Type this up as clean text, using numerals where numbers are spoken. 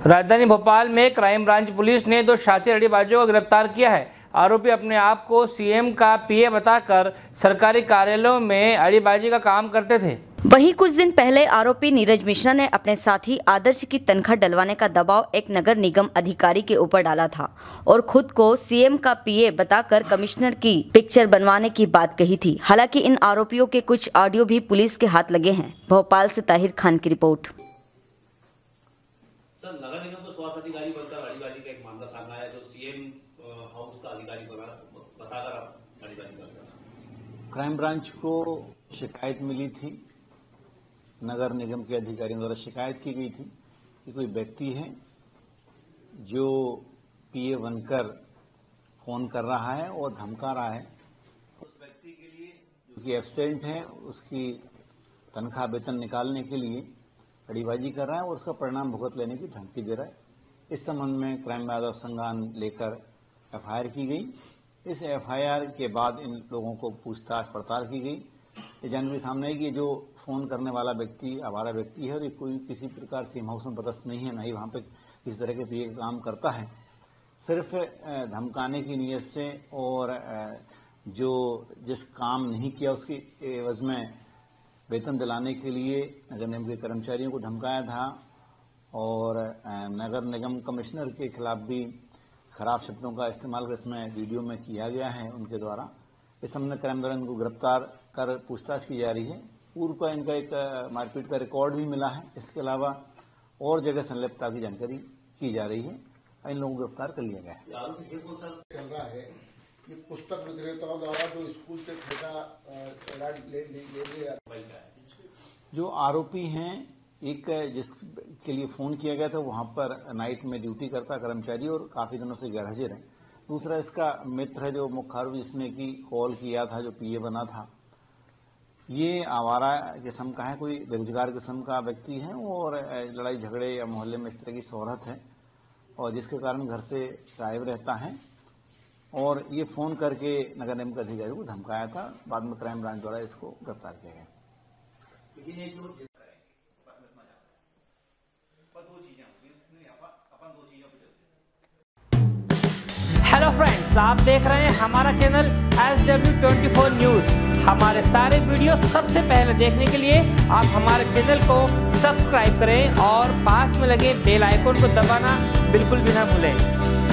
राजधानी भोपाल में crime branch police ने 2 शातिर अड़ीबाजों को गिरफ्तार किया है। आरोपी अपने आप को सीएम का पीए बताकर सरकारी कार्यालयों में अड़ीबाजी का काम करते थे। वहीं कुछ दिन पहले आरोपी नीरज मिश्रा ने अपने साथी आदर्श की तनख्वाह डलवाने का दबाव एक नगर निगम अधिकारी के ऊपर डाला था और खुद को सीएम का पीए बताकर कमिश्नर की पिक्चर बनवाने की बात कही थी। हालांकि इन आरोपियों के कुछ ऑडियो भी पुलिस के हाथ लगे हैं। भोपाल से ताहिर खान की रिपोर्ट। सर, नगर निगम को स्वास्थ्य अधिकारी बनकर अड़ीबाजी का एक मामला सामने आया, जो सीएम हाउस का अधिकारी बताकर अड़ीबाजी कर रहा। क्राइम ब्रांच को शिकायत मिली थी, नगर निगम के अधिकारियों द्वारा शिकायत की गई थी कि कोई व्यक्ति है जो पीए बनकर फोन कर रहा है और धमका रहा है। उस व्यक्ति के लिए जो कि एब्सेंट है, उसकी तनख्वाह वेतन निकालने के लिए अड़ीबाजी कर रहा है और उसका परिणाम भुगत लेने की धमकी दे रहा है। इस संबंध में क्राइम ब्रांच संज्ञान लेकर एफआईआर की गई। इस एफआईआर के बाद इन लोगों को पूछताछ पड़ताल की गई। ये जानकारी सामने आई कि जो फोन करने वाला व्यक्ति आवारा व्यक्ति है और ये कोई किसी प्रकार से हाउस में पदस्थ नहीं है, ना ही वहाँ पे किसी तरह के पीए काम करता है। सिर्फ धमकाने की नीयत से और जो जिस काम नहीं किया उसकी एवज में वेतन दिलाने के लिए नगर निगम के कर्मचारियों को धमकाया था और नगर निगम कमिश्नर के खिलाफ भी खराब शब्दों का इस्तेमाल इसमें वीडियो में किया गया है उनके द्वारा। इस संबंध में क्राइम ब्रांच इनको गिरफ्तार कर पूछताछ की जा रही है। पूर्व का इनका एक मारपीट का रिकॉर्ड भी मिला है। इसके अलावा और जगह संलिप्तता की जानकारी की जा रही है। इन लोगों को गिरफ्तार कर लिया गया है। चल रहा है ये पुस्तक विक्रेताओं द्वारा जो स्कूल से ठेका ले जो आरोपी हैं, एक जिसके लिए फोन किया गया था वहां पर नाइट में ड्यूटी करता कर्मचारी और काफी दिनों से गैरहाजिर है। दूसरा इसका मित्र है जो मुख्य आरोपी जिसने की कॉल किया था, जो पीए बना था। ये आवारा किस्म का है, कोई बेरोजगार किस्म का व्यक्ति है और लड़ाई झगड़े या मोहल्ले में इस तरह की शोहरत है और जिसके कारण घर से गायब रहता है और ये फोन करके नगर निगम के अधिकारी को धमकाया था। बाद में क्राइम ब्रांच द्वारा इसको गिरफ्तार किया गया। हेलो फ्रेंड्स, आप देख रहे हैं हमारा चैनल SW24 न्यूज। हमारे सारे वीडियो सबसे पहले देखने के लिए आप हमारे चैनल को सब्सक्राइब करें और पास में लगे बेल आइकन को दबाना बिल्कुल भी ना भूलें।